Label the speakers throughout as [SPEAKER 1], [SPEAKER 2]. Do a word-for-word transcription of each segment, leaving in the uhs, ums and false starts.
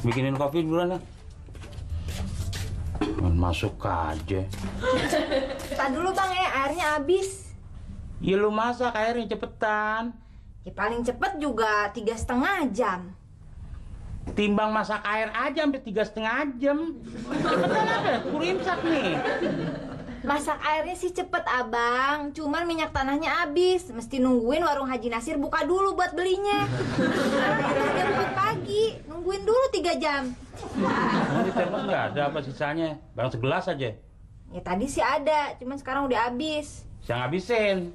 [SPEAKER 1] Bikinin kopi duluan ya. Masuk aja.
[SPEAKER 2] Cepetan dulu bang ya, airnya habis.
[SPEAKER 1] Ya lu masak airnya cepetan.
[SPEAKER 2] Ya paling cepet juga tiga setengah jam.
[SPEAKER 1] Timbang masak air aja sampai tiga setengah jam. Cepetan apa? Keburu imsak nih.
[SPEAKER 2] Masak airnya sih cepet abang, cuman minyak tanahnya habis. Mesti nungguin warung Haji Nasir buka dulu buat belinya. Jam empat pagi, nungguin dulu tiga jam.
[SPEAKER 1] Nah, di termos nggak ada apa sisanya? Barang segelas aja.
[SPEAKER 2] Ya tadi sih ada, cuman sekarang udah habis.
[SPEAKER 1] Siang habisin.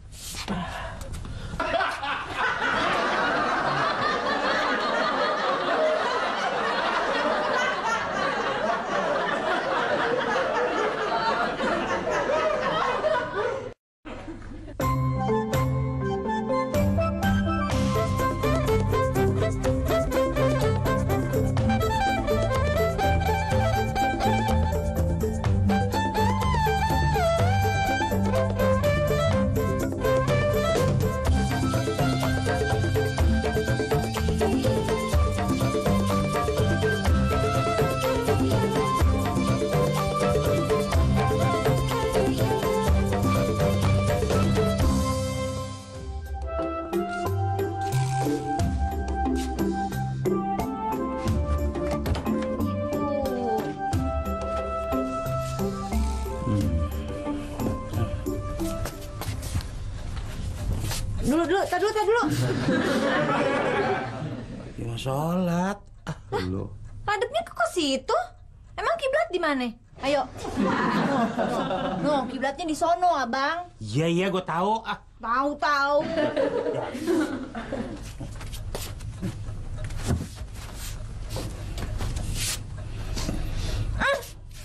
[SPEAKER 2] Dulu, dulu, tar dulu, tar dulu.
[SPEAKER 1] Ya mau sholat. Ah, dulu.
[SPEAKER 2] Madepnya ke kos situ? Emang kiblat di mana? Ayo. No, kiblatnya di sono, abang.
[SPEAKER 1] Iya iya, gue tahu. Ah,
[SPEAKER 2] Tahu, tahu. Ah.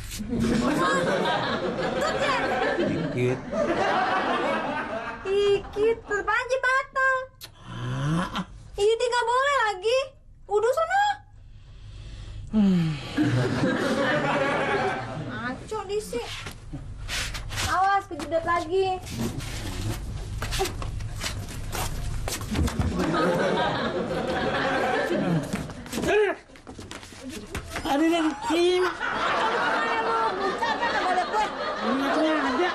[SPEAKER 2] Tutnya.
[SPEAKER 1] dikit.
[SPEAKER 2] Dikit, tetep aja batal.
[SPEAKER 1] Ah,
[SPEAKER 2] Iya, dia nggak boleh lagi. Udah sono. Ngaco di sih. Awas kejedet lagi.
[SPEAKER 1] ada yang krim.
[SPEAKER 2] Mana lu? Buka kan balik gue.
[SPEAKER 1] Minyak ada.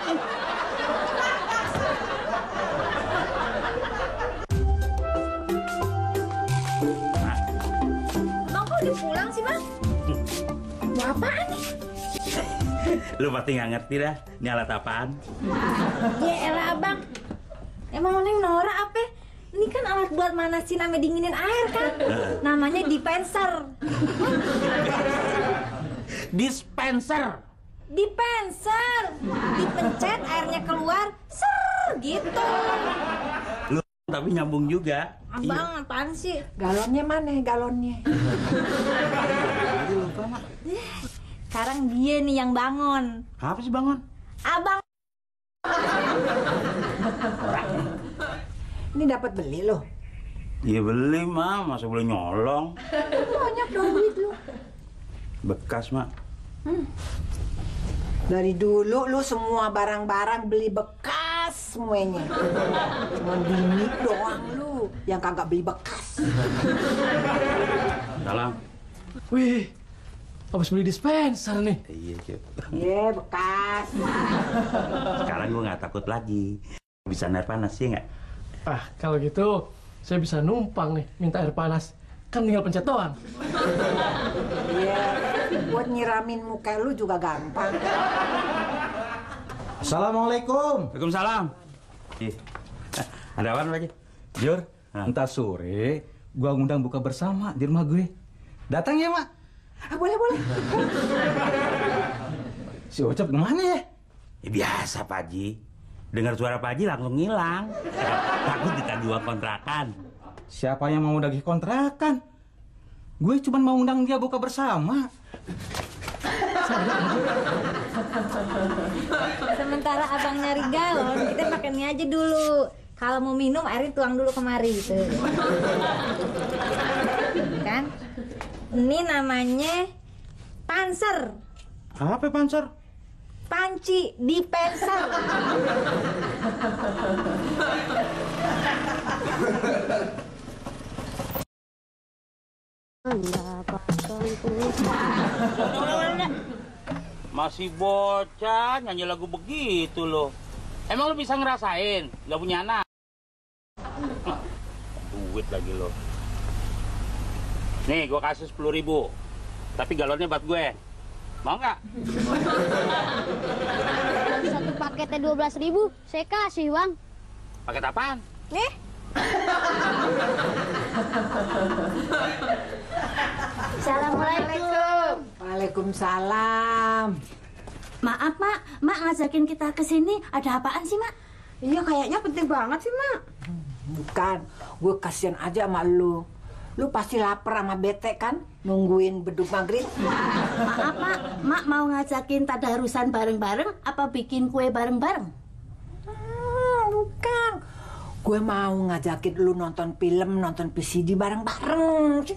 [SPEAKER 2] Bang kok udah pulang sih bang? Mau apaan nih?
[SPEAKER 1] Lu pasti nggak ngerti dah, ini alat apaan?
[SPEAKER 2] Ya elah abang. Emang Neng Nora apa? Ini kan alat buat manasin sama dinginin air kan? Namanya dispenser.
[SPEAKER 1] Dispenser.
[SPEAKER 2] Dispenser. Dipencet airnya keluar, ser gitu.
[SPEAKER 1] Lu tapi nyambung juga.
[SPEAKER 2] Abang apaan sih?
[SPEAKER 3] Galonnya mana galonnya?
[SPEAKER 1] Jadi lupa mak.
[SPEAKER 2] Sekarang dia nih yang bangun.
[SPEAKER 1] Apa sih bangun?
[SPEAKER 2] Abang.
[SPEAKER 3] Ini dapat beli loh.
[SPEAKER 1] Iya beli mak, masa boleh nyolong.
[SPEAKER 3] Banyak dong duit lu.
[SPEAKER 1] Bekas mak.
[SPEAKER 3] Hmm. Dari dulu lu semua barang-barang beli bekas semuanya. Cuma bini doang lu yang kagak beli bekas.
[SPEAKER 1] Salam.
[SPEAKER 4] Wih, habis beli dispenser nih.
[SPEAKER 1] Iya Cip.
[SPEAKER 3] Iya bekas.
[SPEAKER 1] Sekarang gua nggak takut lagi. Bisa air panas sih nggak?
[SPEAKER 4] Ah, kalau gitu saya bisa numpang nih minta air panas. Kan tinggal pencet doang.
[SPEAKER 3] Iya, buat nyiramin muka lu juga gampang.
[SPEAKER 5] Assalamualaikum.
[SPEAKER 1] Waalaikumsalam. Ih, ada apa lagi?
[SPEAKER 5] Jur,
[SPEAKER 1] Hah?
[SPEAKER 5] entar sore gua ngundang buka bersama di rumah gue. Datang ya, Mak?
[SPEAKER 3] Ah, boleh, boleh.
[SPEAKER 5] Si Ocap kemana ya?
[SPEAKER 1] Ya, biasa Pak Haji. Dengar suara Pak Haji langsung ngilang. Takut ditagih uang kontrakan.
[SPEAKER 5] Siapa yang mau nagih kontrakan? Gue cuma mau undang dia buka bersama.
[SPEAKER 2] Sementara abang nyari galon, kita pakai ini aja dulu. Kalau mau minum airnya tuang dulu kemari gitu. Kan? Ini namanya panser.
[SPEAKER 1] Apa panser?
[SPEAKER 2] Panci dispenser. Anda
[SPEAKER 1] Masih bocah nyanyi lagu begitu loh. Emang lo bisa ngerasain? Gak punya anak? Duit lagi lo. Nih, gue kasih sepuluh ribu. Tapi galonnya buat gue. Mau nggak?
[SPEAKER 6] Satu paketnya dua belas ribu, saya kasih, Bang.
[SPEAKER 1] Paket apaan?
[SPEAKER 2] Nih.
[SPEAKER 6] Assalamualaikum.
[SPEAKER 3] Waalaikumsalam.
[SPEAKER 7] Maaf, Mak. Mak ngajakin kita ke sini. Ada apaan sih, Mak?
[SPEAKER 3] Iya, kayaknya penting banget sih, Mak. Bukan, gue kasihan aja sama lu. Lu pasti lapar sama bete kan? Nungguin beduk maghrib.
[SPEAKER 7] Maaf, Mak. Mak mau ngajakin tadarusan bareng-bareng apa bikin kue bareng-bareng?
[SPEAKER 3] Hmm, bukan. Gue mau ngajakin lu nonton film, nonton V C D bareng-bareng.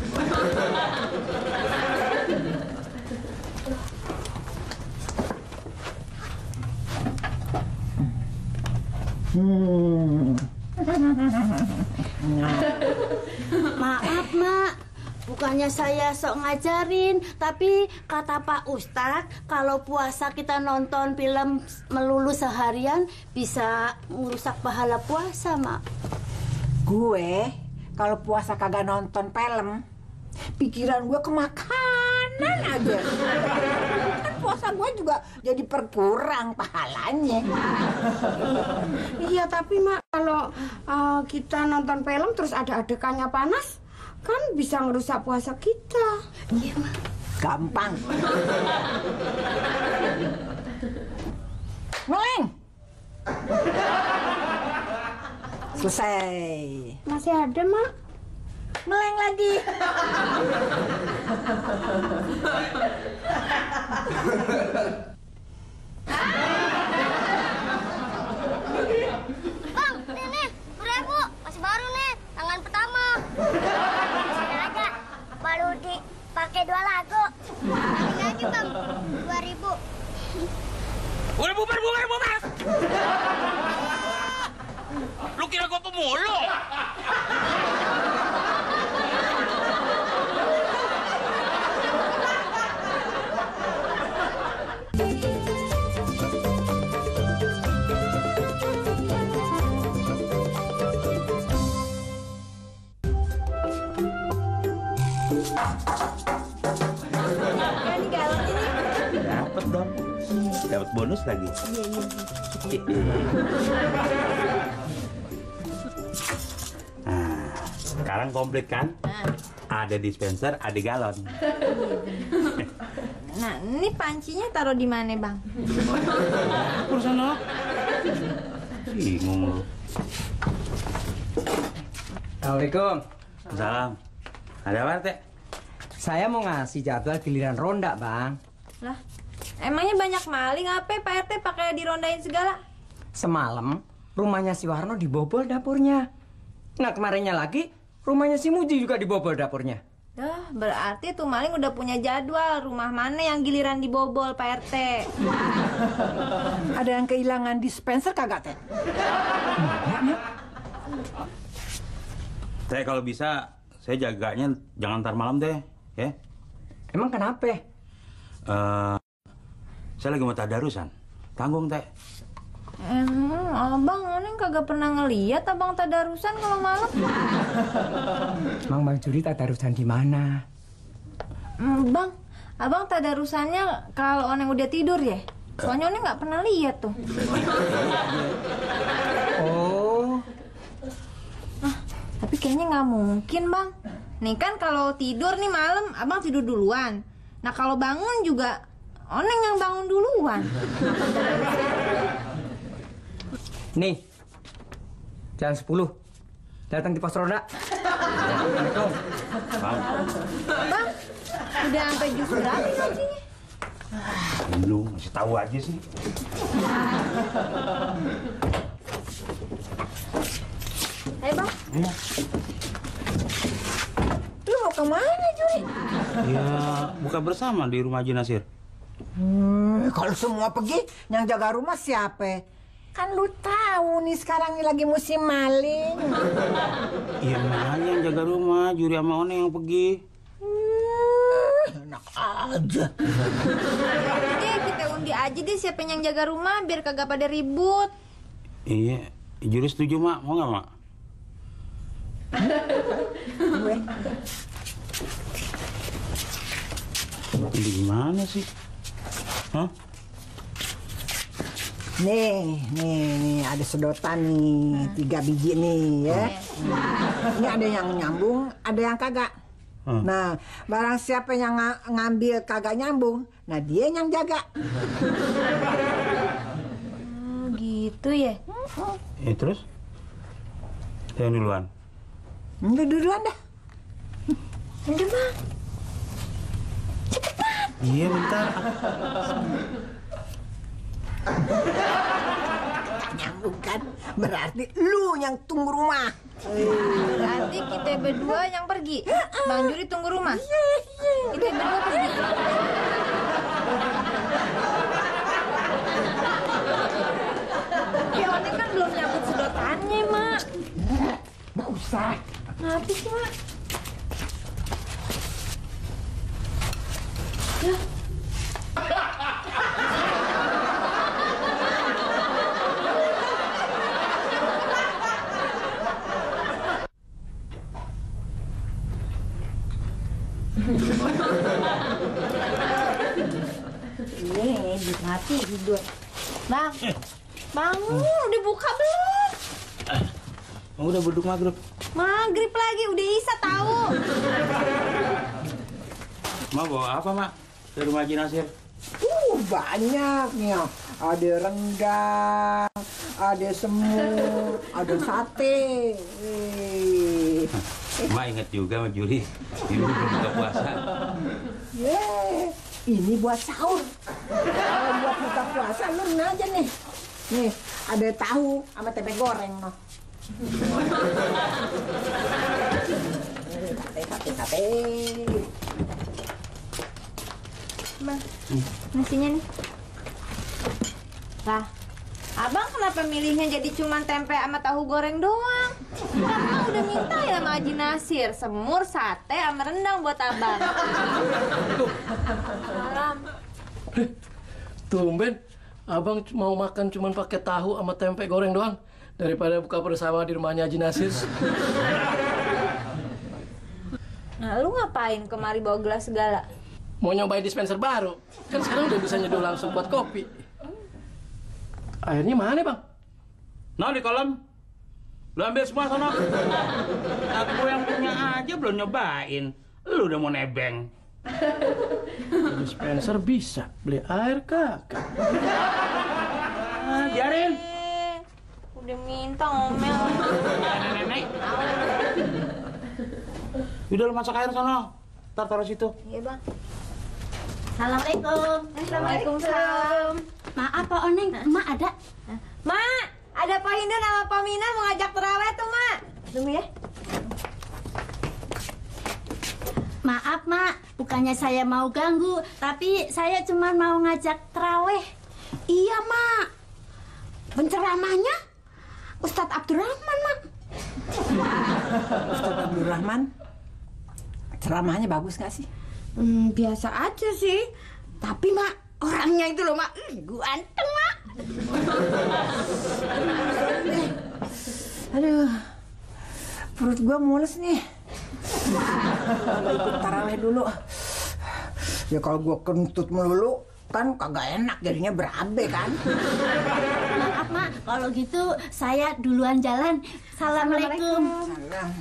[SPEAKER 3] Hmm.
[SPEAKER 7] Maaf, Mak. Bukannya saya sok ngajarin, tapi kata Pak Ustadz, kalau puasa kita nonton film melulu seharian bisa merusak pahala puasa, Mak.
[SPEAKER 3] Gue kalau puasa kagak nonton film, pikiran gue ke makanan aja. Kan puasa gue juga jadi berkurang pahalanya.
[SPEAKER 8] Iya, tapi Mak, kalau uh, kita nonton film terus ada adegannya panas, kan bisa ngerusak puasa kita.
[SPEAKER 7] Iya, Mak.
[SPEAKER 3] Gampang. Meleng. Selesai.
[SPEAKER 8] Masih ada, Mak?
[SPEAKER 3] Meleng lagi.
[SPEAKER 6] Bang, nih nih, ribu masih baru nih, tangan pertama. Masih aja, baru dipakai dua lagu. Lagi lagi bang, dua ribu.
[SPEAKER 1] Udah bubar, bubar, bubar! Lu kira gua pemulung?
[SPEAKER 2] Kan galon ini.
[SPEAKER 1] Dapat dong. Dapat bonus lagi.
[SPEAKER 2] Iya, iya.
[SPEAKER 1] Nah, sekarang komplit kan? Ada dispenser, ada galon.
[SPEAKER 2] Nah, ini pancinya taruh di mana, Bang?
[SPEAKER 1] Urusan lo. Bingung lo.
[SPEAKER 9] Assalamualaikum.
[SPEAKER 1] Salam. Ada apa, Teh?
[SPEAKER 9] Saya mau ngasih jadwal giliran ronda, Bang.
[SPEAKER 2] Lah, emangnya banyak maling apa Pak R T pakai dirondain segala?
[SPEAKER 9] Semalam rumahnya si Warno dibobol dapurnya. Nah, kemarinnya lagi rumahnya si Muji juga dibobol dapurnya.
[SPEAKER 2] Dah, berarti tuh maling udah punya jadwal rumah mana yang giliran dibobol Pak R T.
[SPEAKER 3] Ada yang kehilangan dispenser kagak, Teh?
[SPEAKER 1] Teh, kalau bisa saya jaganya jangan ntar malam deh, ya.
[SPEAKER 9] Emang kenapa?
[SPEAKER 1] Eh, saya lagi mau tadarusan. Tanggung, Teh.
[SPEAKER 2] Emang abang Neng kagak pernah ngeliat abang tadarusan kalau malam.
[SPEAKER 9] Mang Bang Juri tadarusan di mana?
[SPEAKER 2] Hmm, bang, abang tadarusannya kalau Oneng udah tidur ya? Soalnya Oneng nggak pernah lihat tuh.
[SPEAKER 9] Oh,
[SPEAKER 2] Ah, tapi kayaknya nggak mungkin bang. Nih kan kalau tidur nih malam abang tidur duluan. Nah kalau bangun juga Oneng yang bangun duluan.
[SPEAKER 9] nih. Jam sepuluh. Datang di pos ronda. Assalamualaikum.
[SPEAKER 2] Bang, udah sampai jus berapa pancinya?
[SPEAKER 1] Lu masih tahu aja sih.
[SPEAKER 2] Ayo bang.
[SPEAKER 1] Iya.
[SPEAKER 3] Lu mau kemana, Juri?
[SPEAKER 1] Ya, buka bersama di rumah Haji Nasir.
[SPEAKER 3] Hmm, kalau semua pergi, yang jaga rumah siapa? Kan lu tahu nih sekarang ini lagi musim maling.
[SPEAKER 1] Iya, makanya yang jaga rumah, Juri sama Oneng yang pergi.
[SPEAKER 3] Hmm, enak aja.
[SPEAKER 2] Deh, kita undi aja deh siapa yang jaga rumah biar kagak pada ribut.
[SPEAKER 1] Iya, Juri setuju, Mak. Mau nggak, Mak?
[SPEAKER 3] Gue.
[SPEAKER 1] Ini gimana sih? Hah?
[SPEAKER 3] Nih, nih, nih ada sedotan nih, tiga biji nih ya. Ini ada yang nyambung, ada yang kagak.
[SPEAKER 1] Hmm.
[SPEAKER 3] Nah, barang siapa yang nga- ngambil kagak nyambung, nah dia yang jaga.
[SPEAKER 2] Oh, gitu ya.
[SPEAKER 1] Eh, terus? Yang duluan.
[SPEAKER 3] Udah duluan dah.
[SPEAKER 2] Udah, Bang.
[SPEAKER 1] Iya, bentar.
[SPEAKER 3] Nyambung kan? Berarti lu yang tunggu rumah.
[SPEAKER 2] Berarti kita berdua yang pergi. Bang Juri tunggu rumah. Kita berdua pergi. Pionnya kan belum nyabut sedotannya, Mak.
[SPEAKER 3] Nggak usah.
[SPEAKER 2] Ngapain sih, Mak?
[SPEAKER 3] Iya, mati hidup.
[SPEAKER 2] Bang, bangun, udah buka belum?
[SPEAKER 1] Oh, udah beduk maghrib.
[SPEAKER 2] Maghrib lagi, udah Isya tahu.
[SPEAKER 1] Mak bawa apa, Mak? Dari rumah Haji Nasir.
[SPEAKER 3] Uh, banyak nih. Ada rendang, ada semur, ada sate. Eh.
[SPEAKER 1] Mak inget juga sama Juri. Ini belum buka puasa.
[SPEAKER 3] Yeay, ini buat sahur. Kalau buat buka puasa lu aja nih. Nih, ada tahu sama tempe goreng noh. Sate, sate, sate.
[SPEAKER 2] Bang, nasinya nih. Lah, Abang kenapa milihnya jadi cuman tempe sama tahu goreng doang? Abang udah minta ya sama Haji Nasir, semur, sate, sama rendang buat Abang. Salam.
[SPEAKER 4] Tumben, abang mau makan cuman pakai tahu sama tempe goreng doang daripada buka bersama di rumahnya Haji Nasir.
[SPEAKER 2] Nah, lu ngapain kemari bawa gelas segala?
[SPEAKER 4] Mau nyobain dispenser baru, kan sekarang udah bisa nyeduh langsung buat kopi. Airnya mana, Bang?
[SPEAKER 1] Nah, di kolam. Lu ambil semua sana. Aku yang punya aja belum nyobain. Lu udah mau nebeng.
[SPEAKER 4] Dispenser bisa, beli air kagak.
[SPEAKER 1] Ah, biarin.
[SPEAKER 2] Eh, udah minta ngomel.
[SPEAKER 1] Nenek. Udah lu masak air sana. Ntar taruh situ.
[SPEAKER 2] Iya, Bang.
[SPEAKER 7] Assalamualaikum.
[SPEAKER 2] Assalamualaikum.
[SPEAKER 7] Maaf Pak Oneng, Mak ada?
[SPEAKER 2] Mak, ada Pak Hindan sama Pak Mina mau ngajak terawih tuh, Mak. Tunggu ya.
[SPEAKER 7] Maaf Mak, bukannya saya mau ganggu, tapi saya cuma mau ngajak terawih.
[SPEAKER 8] Iya, Mak. Penceramahnya Ustadz Abdurrahman, Mak.
[SPEAKER 3] Ustadz Abdurrahman, ceramahnya bagus nggak sih?
[SPEAKER 8] Hmm, biasa aja sih. Tapi, Mak, orangnya itu loh, Mak. Ih, ganteng, Mak.
[SPEAKER 3] Aduh, perut gua mules nih. Gak ikut tarawih dulu. Ya kalau gua kentut melulu, kan kagak enak jadinya berabe kan.
[SPEAKER 7] Maaf Mak, kalau gitu saya duluan jalan. Assalamualaikum.
[SPEAKER 3] Salam.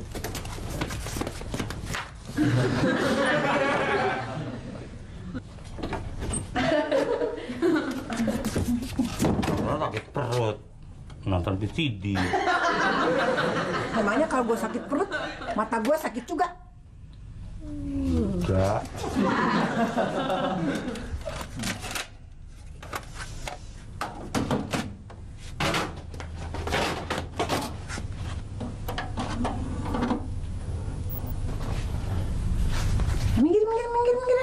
[SPEAKER 1] Kalau sakit perut, nonton V C D.
[SPEAKER 3] Namanya kalau gua sakit perut, mata gua sakit juga.
[SPEAKER 1] Enggak.
[SPEAKER 3] Minggir, minggir, minggir, minggir.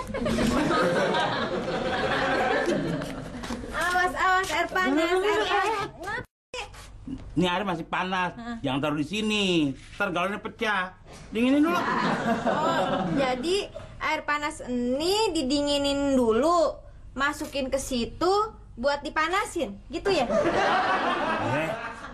[SPEAKER 2] Awas, awas, air panas, air panas.
[SPEAKER 1] Ini air masih panas, jangan taruh di sini. Ntar galonnya pecah. Dinginin dulu.
[SPEAKER 2] Oh, jadi air panas ini didinginin dulu, masukin ke situ buat dipanasin, gitu ya?
[SPEAKER 1] Eh,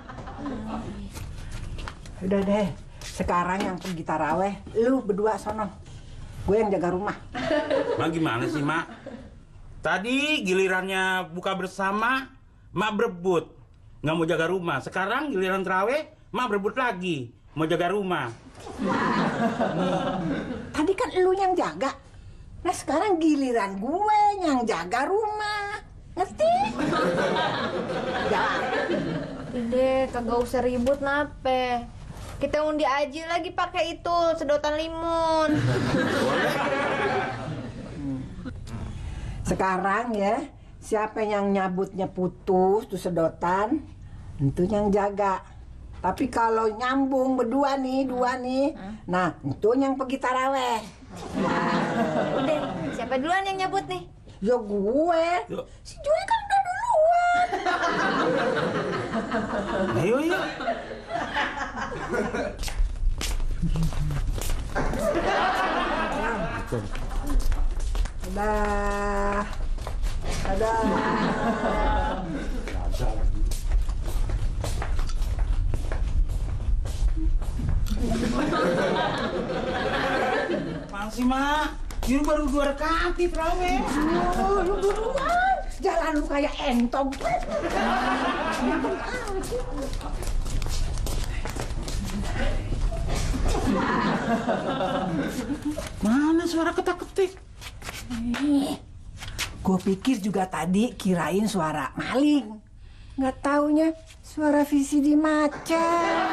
[SPEAKER 3] Udah deh, sekarang yang pergi taraweh, lu berdua sono. Gue yang jaga rumah.
[SPEAKER 1] Mak gimana sih, Mak? Tadi gilirannya buka bersama, Mak berebut. Nggak mau jaga rumah. Sekarang giliran terawih, Mak berebut lagi. Mau jaga rumah.
[SPEAKER 3] Tadi kan lu yang jaga. Nah sekarang giliran gue yang jaga rumah. Ngerti? Jalan.
[SPEAKER 2] Deh, kagak usah ribut nape. Kita undi aja lagi pakai itu sedotan limun.
[SPEAKER 3] Sekarang ya, siapa yang nyabutnya putus tuh sedotan, itu yang jaga. Tapi kalau nyambung berdua nih, dua nih, nah itu yang pergi taraweh.
[SPEAKER 2] Udah, siapa duluan yang nyabut nih?
[SPEAKER 3] Ya gue, si Joy kan udah duluan.
[SPEAKER 1] Ayo, yuk.
[SPEAKER 3] Dadah. Dadah.
[SPEAKER 1] Apaan sih, Mak? Ini baru dua rakaat nih terawih.
[SPEAKER 3] Oh, lu duluan. Jalan lu kayak entong.
[SPEAKER 1] Mana suara ketak-ketik?
[SPEAKER 3] Gue pikir juga tadi kirain suara maling. Nggak taunya suara V C D macet.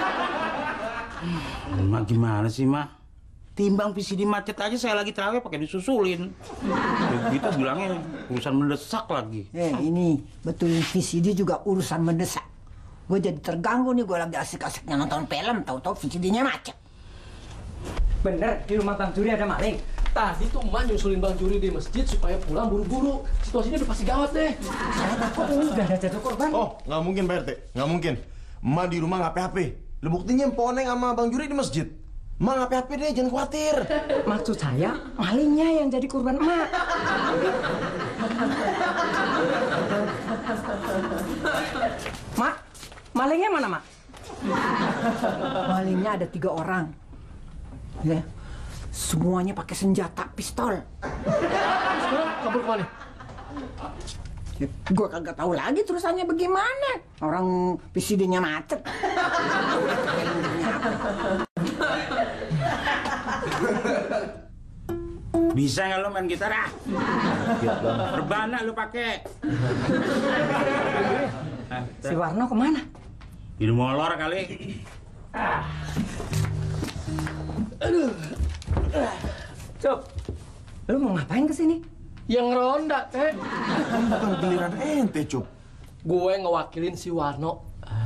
[SPEAKER 1] Mak gimana sih, Mak? Timbang V C D macet aja saya lagi terawih pakai disusulin. Gitu bilangnya urusan mendesak lagi.
[SPEAKER 3] Eh ini betul V C D juga urusan mendesak. Gue jadi terganggu nih, gue lagi asik-asiknya nonton film, tahu-tahu V C D-nya macet.
[SPEAKER 9] Bener, di rumah Bang Juri ada maling.
[SPEAKER 4] Tadi tuh emak nyusulin Bang Juri di masjid supaya pulang buru-buru. Situasinya udah pasti gawat deh.
[SPEAKER 9] Saya takut ini udah ada jatuh korban.
[SPEAKER 10] Oh, nggak mungkin Pak R T, nggak mungkin. Emak di rumah nggak P H P. Lu buktinya Poneng sama Bang Juri di masjid. Emak nggak P H P deh, jangan khawatir.
[SPEAKER 9] Maksud saya, malingnya yang jadi korban emak. Mak, malingnya mana, Mak?
[SPEAKER 3] Malingnya ada tiga orang. Ya, semuanya pakai senjata pistol.
[SPEAKER 4] Sekarang kabur kemana?
[SPEAKER 3] Ya, gue kagak tahu lagi terusannya bagaimana. Orang V C D-nya macet.
[SPEAKER 1] Bisa nggak lo main gitar ah? Rebana lo pakai.
[SPEAKER 9] Si Warno kemana?
[SPEAKER 1] Di molor kali.
[SPEAKER 9] Aduh. Cop, lu mau ngapain kesini?
[SPEAKER 4] Yang ronda, teh.
[SPEAKER 10] Bukan giliran ente, Cup.
[SPEAKER 4] Gue ngewakilin si Warno.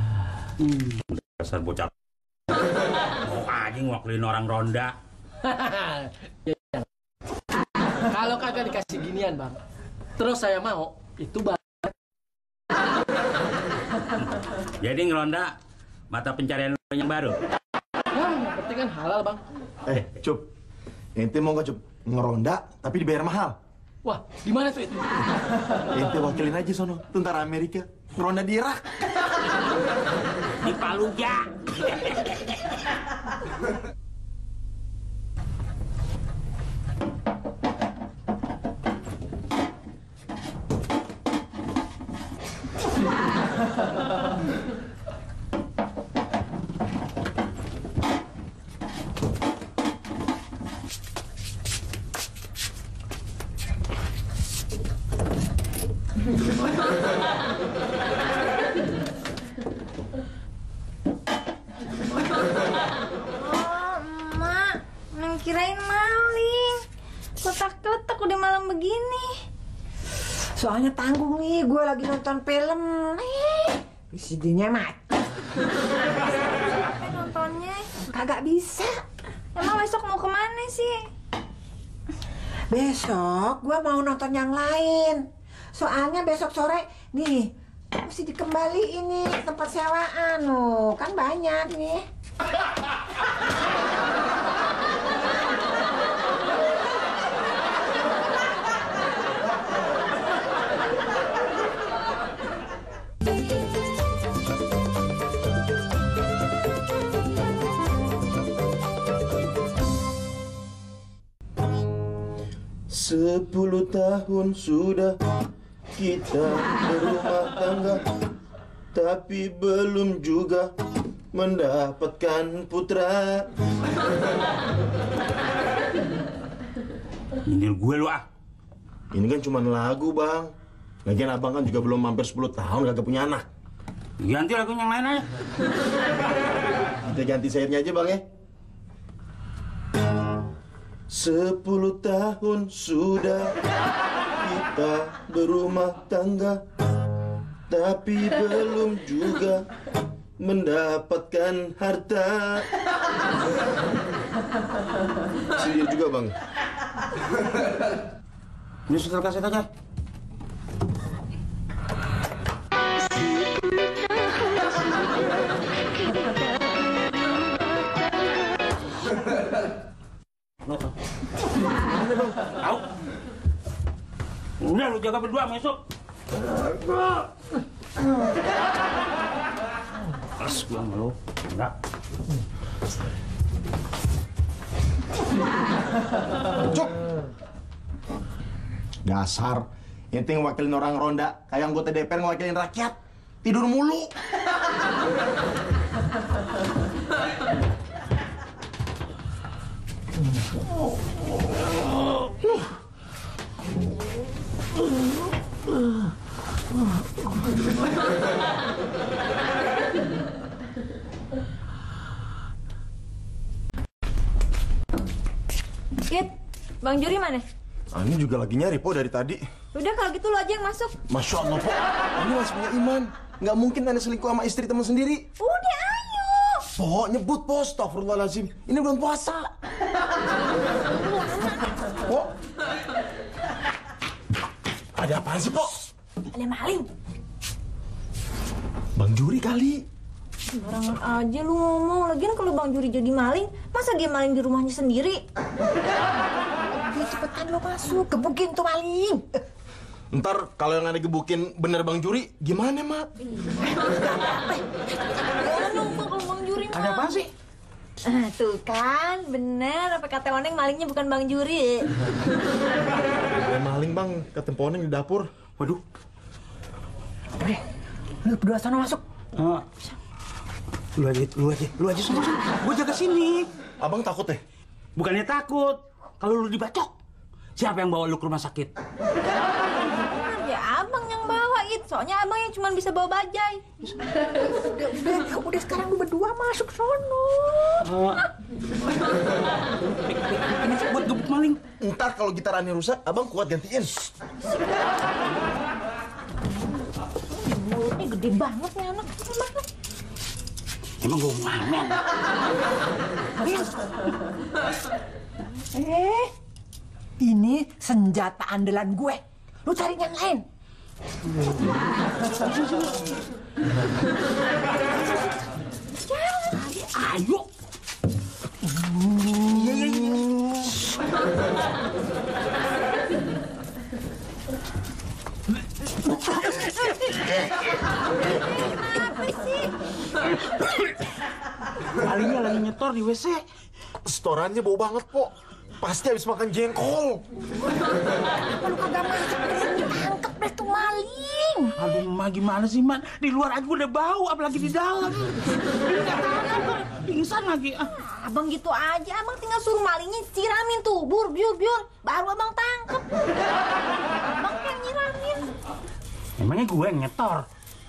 [SPEAKER 1] Dasar bocah. Mau aja ngewakilin orang ronda.
[SPEAKER 4] Kalau kagak dikasih ginian, Bang. Terus saya mau, itu bang.
[SPEAKER 1] Jadi ngeronda mata pencarian lo yang baru.
[SPEAKER 4] Nah, yang penting kan halal, Bang.
[SPEAKER 10] Eh, Cup. Ente mau nggak, Cup? Ngeronda, tapi dibayar mahal.
[SPEAKER 4] Wah, di mana tuh itu?
[SPEAKER 10] Ente wakilin aja sono, tentara Amerika. Ngeronda di Irak.
[SPEAKER 1] Di Fallujah.
[SPEAKER 2] Oh, emak, neng kirain maling. Letak-letak udah malam begini.
[SPEAKER 3] Soalnya tanggung nih, gue lagi nonton film. Eh, V C D-nya macet.
[SPEAKER 2] Capek nontonnya.
[SPEAKER 3] Kagak bisa.
[SPEAKER 2] Emang besok mau kemana sih?
[SPEAKER 3] Besok gue mau nonton yang lain. Soalnya besok sore nih mesti dikembaliin nih tempat sewaan loh, kan banyak nih.
[SPEAKER 10] Sepuluh tahun sudah kita berumah tangga, tapi belum juga mendapatkan putra.
[SPEAKER 1] Nyindir gue lu ah.
[SPEAKER 10] Ini kan cuma lagu, Bang. Lagian abang kan juga belum hampir sepuluh tahun kagak punya anak.
[SPEAKER 1] Ganti lagu yang lain aja.
[SPEAKER 10] Kita ganti syairnya aja, Bang, ya. Sepuluh tahun sudah kita berumah tangga, tapi belum juga mendapatkan harta. Sedih juga, Bang.
[SPEAKER 1] Ini setel kaset aja. Tahu? Udah lu jaga berdua besok. Pas gua lu. Enggak.
[SPEAKER 10] Cuk. Dasar, ente ngewakilin orang ronda, kayak anggota D P R ngewakilin rakyat. Tidur mulu.
[SPEAKER 2] Kit, Bang Juri mana?
[SPEAKER 10] Ah, ini juga lagi nyari, Po, dari tadi.
[SPEAKER 2] Udah kalau gitu lo aja yang masuk.
[SPEAKER 10] Masya Allah, Po. Ini masih punya iman. Nggak mungkin Anda selingkuh sama istri teman sendiri.
[SPEAKER 2] Udah, ayo.
[SPEAKER 10] Po, nyebut, Po. Astagfirullahaladzim. Ini bulan puasa. Po. Ada apaan sih, Po?
[SPEAKER 2] Ada maling.
[SPEAKER 10] Bang Juri kali.
[SPEAKER 2] Sembarangan aja lu ngomong. Lagian kalau Bang Juri jadi maling, masa dia maling di rumahnya sendiri?
[SPEAKER 3] Udah cepetan lo masuk, gebukin tuh maling.
[SPEAKER 10] Ntar kalau yang ada gebukin bener Bang Juri, gimana, Mak?
[SPEAKER 2] Jangan dong kalau Bang Juri mah.
[SPEAKER 1] Ada apa sih?
[SPEAKER 2] Ah, tuh kan, bener. Apa kata Oneng malingnya bukan Bang Juri?
[SPEAKER 10] Ada maling, Bang. Kata Poneng di dapur.
[SPEAKER 1] Waduh.
[SPEAKER 3] Udah, lu berdua sana masuk.
[SPEAKER 1] Ah. Lu aja, lu aja, lu aja sana. Gua jaga sini.
[SPEAKER 10] Abang takut deh?
[SPEAKER 1] Bukannya takut. Kalau lu dibacok, siapa yang bawa lu ke rumah sakit?
[SPEAKER 2] Ya abang yang bawa it. Soalnya abang yang cuma bisa bawa bajai.
[SPEAKER 3] Udah, udah, udah sekarang lu berdua masuk sono.
[SPEAKER 1] Uh, ini buat gebuk maling.
[SPEAKER 10] Ntar kalau gitarannya rusak, abang kuat gantiin.
[SPEAKER 2] Mulutnya gede banget nih anak.
[SPEAKER 1] Emang gue ngamen.
[SPEAKER 3] Eh, ini senjata andalan gue. Lu cari yang lain.
[SPEAKER 1] Ayo. Iya, iya, iya.
[SPEAKER 2] Apa sih?
[SPEAKER 1] Malingnya lagi nyetor di W C.
[SPEAKER 10] Setorannya bau banget, Po. Pasti habis makan jengkol.
[SPEAKER 3] Kalau kagak masuk, ditangkep deh tuh maling.
[SPEAKER 1] Aduh, Ma, gimana sih, Man? Di luar aja udah bau, apalagi di dalam. Ini nggak tahan, Bang. Pingsan lagi. Ah.
[SPEAKER 2] Abang gitu aja, abang tinggal suruh malingnya siramin tuh, bur, biur, biur. Baru abang tangkep. Abang yang nyiramin.
[SPEAKER 1] Emangnya gue yang nyetor?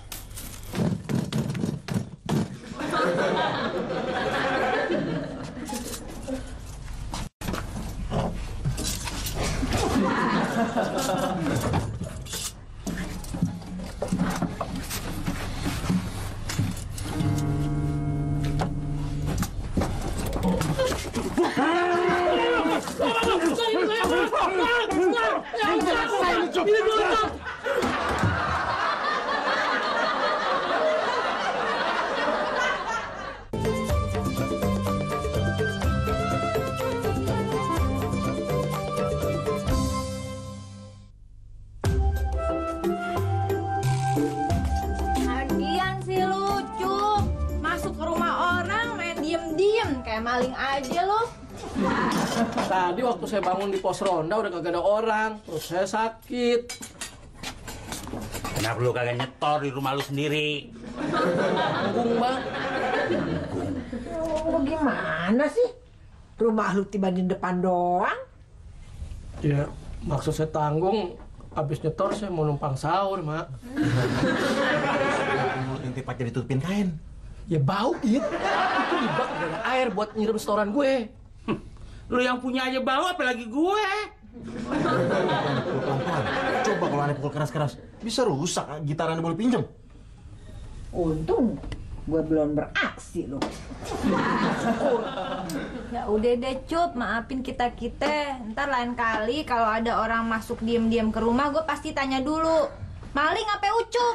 [SPEAKER 2] Lagian sih lucu. Masuk ke rumah orang main diem-diem kayak maling aja lo.
[SPEAKER 4] Tadi waktu saya bangun di pos ronda udah kagak ada orang, terus saya sakit.
[SPEAKER 1] Kenapa lu kagak nyetor di rumah lu sendiri?
[SPEAKER 4] Tanggung, Bang.
[SPEAKER 3] Lu gimana sih? Rumah lu tiba di depan doang?
[SPEAKER 4] Ya, maksud saya tanggung. Habis nyetor saya mau numpang sahur, Mak.
[SPEAKER 10] Mulut yang pakai ditutupin kain.
[SPEAKER 4] Ya bau, It. Itu di bak ada air buat nyiram setoran gue.
[SPEAKER 1] Lu yang punya aja bau, apalagi gue.
[SPEAKER 10] Pelan-pelan. Coba kalau aneh pukul keras-keras, bisa rusak gitar Anda boleh pinjam.
[SPEAKER 3] Untung gue belum beraksi loh.
[SPEAKER 2] Ya udah deh Cup, maafin kita-kita. Ntar lain kali kalau ada orang masuk diem-diem ke rumah, gue pasti tanya dulu, maling apa Ucup?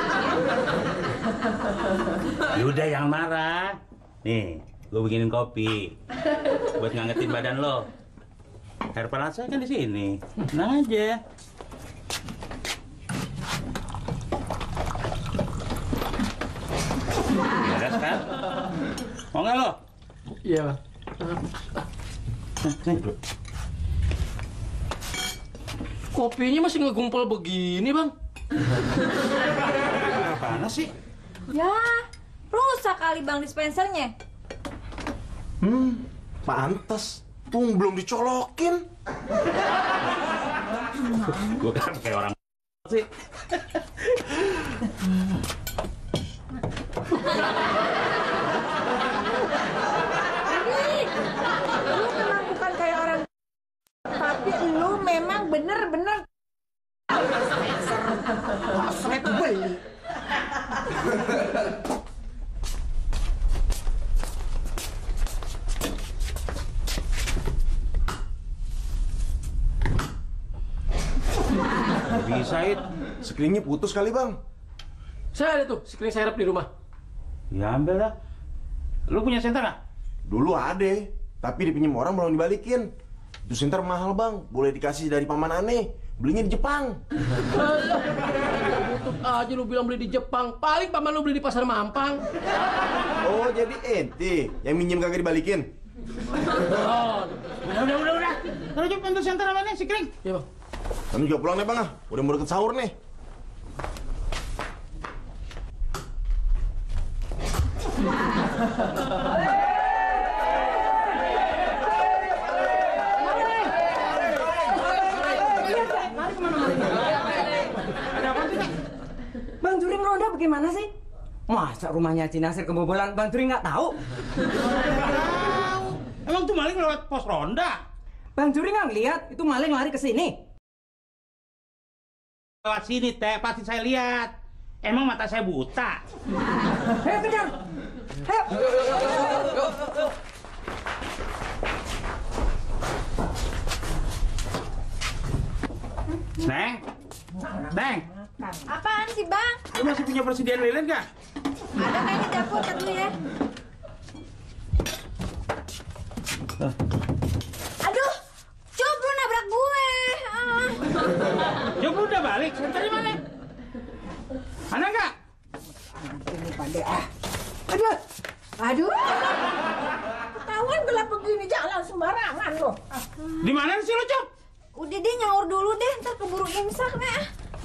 [SPEAKER 1] Yaudah yang marah. Nih, gue bikinin kopi buat ngangetin badan lo. Air panas saya kan di sini. Tenang aja. Beres kan? Mau nggak lo?
[SPEAKER 4] Iya, Bang. Kopinya masih ngegumpal begini, Bang.
[SPEAKER 1] Apaan sih?
[SPEAKER 2] Ya, rusak kali Bang dispensernya.
[SPEAKER 10] Hmm, pantes. Tung belum dicolokin.
[SPEAKER 1] Gue kan kayak orang sih.
[SPEAKER 3] Lu memang bukan kayak orang, tapi lu memang bener-bener kosret beli.
[SPEAKER 10] Bisa, It. Screennya putus kali, Bang.
[SPEAKER 4] Saya ada tuh, screen serep di rumah.
[SPEAKER 1] Ya ambil dah. Lu punya senter nggak?
[SPEAKER 10] Dulu ada, tapi dipinjam orang belum dibalikin. Itu senter mahal, Bang. Boleh dikasih dari paman aneh. Belinya di Jepang.
[SPEAKER 4] Tutup aja lu bilang beli di Jepang. Paling paman lu beli di pasar Mampang.
[SPEAKER 10] Oh, jadi ente yang minjem kagak dibalikin?
[SPEAKER 1] Oh, udah udah udah udah. Terus coba untuk senter apa nih, si Kring?
[SPEAKER 4] Iya, Bang.
[SPEAKER 10] Kami juga pulang nih, Bang. Ah. Udah mau deket sahur nih.
[SPEAKER 9] Bang Juri ngeronda bagaimana sih? Masa rumahnya Haji Nasir kebobolan, Bang Juri nggak tahu?
[SPEAKER 1] Emang tuh maling lewat pos ronda?
[SPEAKER 9] Bang Juri nggak ngeliat, itu maling lari ke sini.
[SPEAKER 1] Lewat sini, Teh. Pasti saya lihat. Emang mata saya buta?
[SPEAKER 9] Ayo kejar! Ayo!
[SPEAKER 1] Neng? Neng?
[SPEAKER 2] Apaan sih Bang?
[SPEAKER 1] Lu masih punya persediaan lilin nggak?
[SPEAKER 2] Ada kayaknya dapur, ntar dulu ya. Aduh, Cup lu nabrak gue. Ah.
[SPEAKER 1] Jom lu udah balik, senternya mana? Ada nggak?
[SPEAKER 3] Ini pada ah. Aduh. Aduh. Ketahuan gelap begini jalan sembarangan loh.
[SPEAKER 1] Di mana sih lu, Cup?
[SPEAKER 2] Udah deh nyaur dulu deh, ntar keburu imsak nih.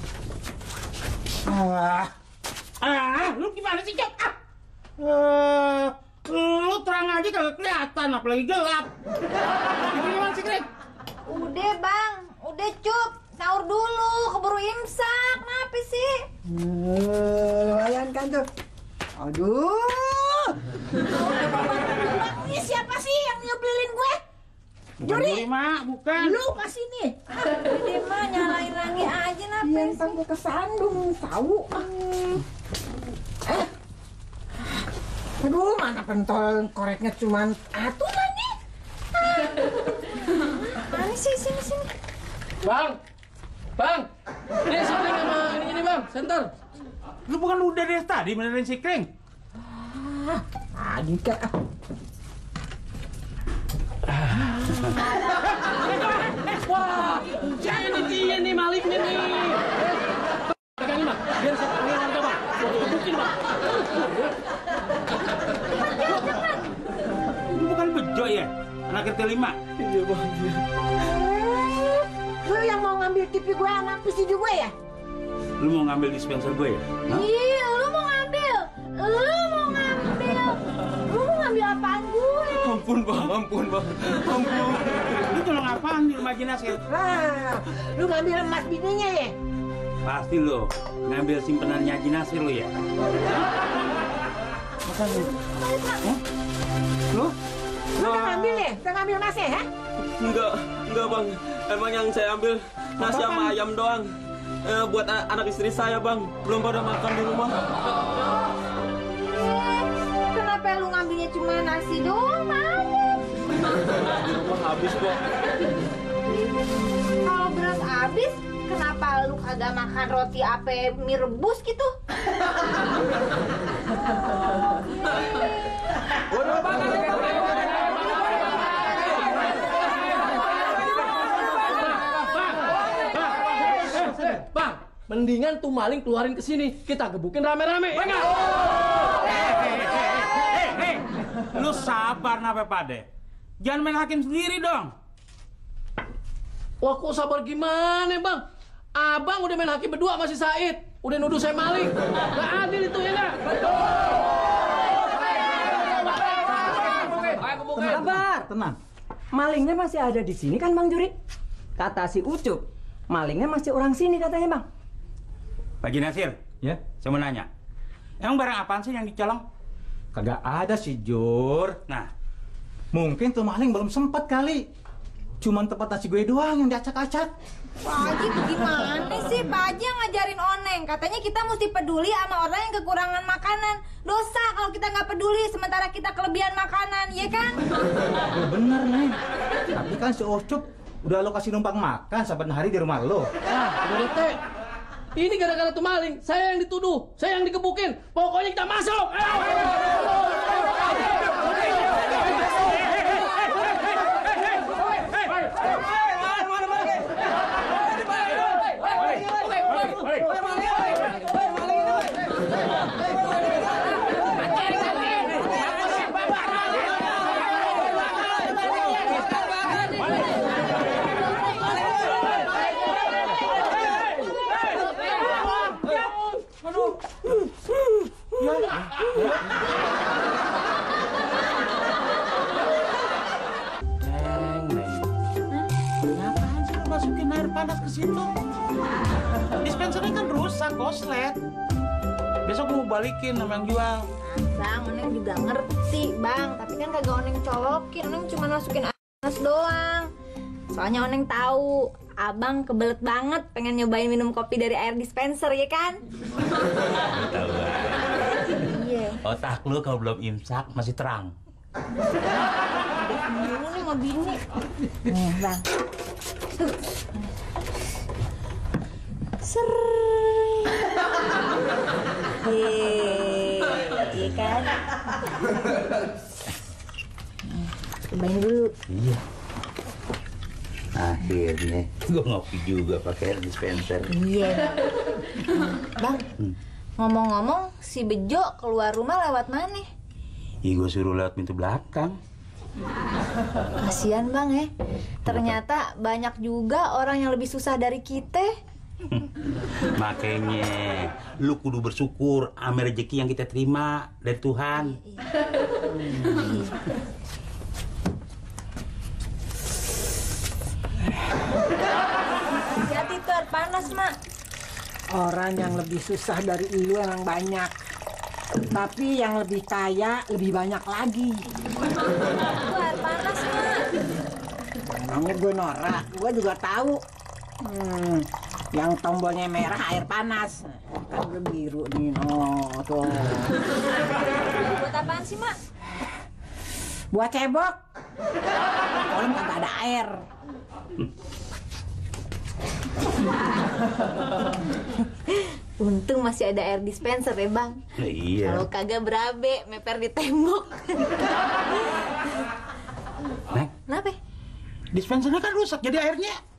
[SPEAKER 1] Ah, ah, lu gimana sih, Cup? Ah, uh, lu terang aja kagak kelihatan, apalagi gelap. Itu gimana sih, Kring?
[SPEAKER 2] Udah Bang, udah Cup, nyaur dulu, keburu imsak. Kenapa sih?
[SPEAKER 3] Hmm, lumayan kan tuh. Aduh. Ini siapa sih yang nyebelin gue?
[SPEAKER 1] Juri, Mak, bukan.
[SPEAKER 3] Lu kesini.
[SPEAKER 2] Udah mah nyalain lagi aja napa
[SPEAKER 3] Yang
[SPEAKER 2] sih?
[SPEAKER 3] sampai kesandung tahu. Eh. Aduh, mana pentol koreknya cuman satu lagi.
[SPEAKER 2] Mana sih sini sini?
[SPEAKER 4] Bang! Bang! Ini screen sama ini, ini Bang, center.
[SPEAKER 1] Lu bukan udah dari tadi benerin si Kring?
[SPEAKER 3] Ah, Adika.
[SPEAKER 4] Wah, ini dia nih malingnya nih. Pegangin Bang, biar saya panggil warga Bang. Gebukin Bang.
[SPEAKER 1] Lu bukan bejo ya? Anak Terakhir T lima.
[SPEAKER 4] Iya bang.
[SPEAKER 3] Lu yang mau ngambil T V gue sama P C gue ya?
[SPEAKER 1] Lu mau ngambil dispenser gue ya? Hah?
[SPEAKER 2] Iya, lu mau ngambil. Lu mau ngambil. Lu mau ngambil apaan gue?
[SPEAKER 4] Ampun bang, ampun bang, ampun.
[SPEAKER 1] Lu tolong apaan di rumah Jinasir?
[SPEAKER 3] Ah, lu ngambil emas bininya ya?
[SPEAKER 1] Pasti lu ngambil simpenannya Jinasir lu ya?
[SPEAKER 3] Bukan lu.
[SPEAKER 1] Hah? Lu?
[SPEAKER 3] Lu udah ngambil ya? Udah ngambil emasnya ya?
[SPEAKER 4] Enggak, enggak bang. Emang yang saya ambil nasi sama ayam doang. Eh, buat a- anak istri saya bang. Belum pada makan di rumah.
[SPEAKER 2] Kenapa lu ngambilnya cuma nasi doang, ayam?
[SPEAKER 4] Di rumah habis bang.
[SPEAKER 2] Kalau beras habis, kenapa lu kagak makan roti ape mie rebus gitu?
[SPEAKER 4] Bang, mendingan tuh maling keluarin ke sini. Kita gebukin rame-rame. Ya nggak?
[SPEAKER 1] Hei, lu sabar nape pade? Jangan main hakim sendiri dong.
[SPEAKER 4] Wah, kok sabar gimana bang? Abang udah main hakim berdua sama si Said. Udah nuduh saya maling. Nggak adil itu ya nggak?
[SPEAKER 9] Sabar, tenang. Malingnya masih ada di sini kan Bang Juri? Kata si Ucup, malingnya masih orang sini katanya Bang.
[SPEAKER 1] Pak Jinasir,
[SPEAKER 5] Ya,
[SPEAKER 1] saya mau nanya. Emang barang apaan sih yang dicolong?
[SPEAKER 5] kagak ada sih Jur.
[SPEAKER 1] Nah,
[SPEAKER 5] Mungkin tuh maling belum sempat kali. Cuman tempat nasi gue doang yang diacak-acak.
[SPEAKER 2] Pak Haji gimana sih? Pak Haji yang ngajarin Oneng. Katanya kita mesti peduli sama orang yang kekurangan makanan. Dosa kalau kita nggak peduli sementara kita kelebihan makanan, ya kan?
[SPEAKER 5] Ya bener, Neng. Tapi kan si Ocup udah lo kasih numpang makan saban hari di rumah lo.
[SPEAKER 4] Nah, udah teh. Ini gara-gara tuh maling. Saya yang dituduh. Saya yang digebukin. Pokoknya kita masuk. Ayo!
[SPEAKER 1] Neng, Neng. Ngapain sih lu masukin air panas ke situ? Dispensernya kan rusak, koslet. Besok mau balikin sama yang jual.
[SPEAKER 2] Bang, Oneng juga ngerti, Bang. Tapi kan kagak Oneng colokin. Oneng cuma masukin air panas doang. Soalnya Oneng tahu Abang kebelet banget pengen nyobain minum kopi dari air dispenser, ya kan?
[SPEAKER 1] Tahu banget.
[SPEAKER 2] Iya.
[SPEAKER 1] Otak lu kalau belum imsak masih terang.
[SPEAKER 2] Dulu nih mau bini. Nih, Bang. Tuh. Ser. Hei, iya kan? Cobain dulu.
[SPEAKER 1] Iya. Akhirnya gue ngopi juga pakai air dispenser.
[SPEAKER 2] Iya. Bang, ngomong-ngomong si Bejo keluar rumah lewat mana?
[SPEAKER 1] Iya, gue suruh lewat pintu belakang.
[SPEAKER 2] Kasian Bang ya. Ternyata banyak juga orang yang lebih susah dari kita.
[SPEAKER 1] Makanya lu kudu bersyukur sama rezeki yang kita terima dari Tuhan.
[SPEAKER 2] Hati-hati tuh air panas, Mak.
[SPEAKER 3] Orang yang lebih susah dari lu emang banyak. Tapi yang lebih kaya lebih banyak lagi.
[SPEAKER 2] Tuh air panas, Mak.
[SPEAKER 3] Emangnya gue norak, gue juga tahu. Hmm, yang tombolnya merah air panas. Kan gue biru nih, oh tuh.
[SPEAKER 2] Buat apaan sih, Mak?
[SPEAKER 3] Buat cebok. Kalau kagak ada air.
[SPEAKER 2] Untung masih ada air dispenser ya, Bang.
[SPEAKER 1] Nah, iya.
[SPEAKER 2] Kalau kagak berabe, meper di tembok.
[SPEAKER 1] Neng,
[SPEAKER 2] Kenapa?
[SPEAKER 1] dispensernya kan rusak, jadi airnya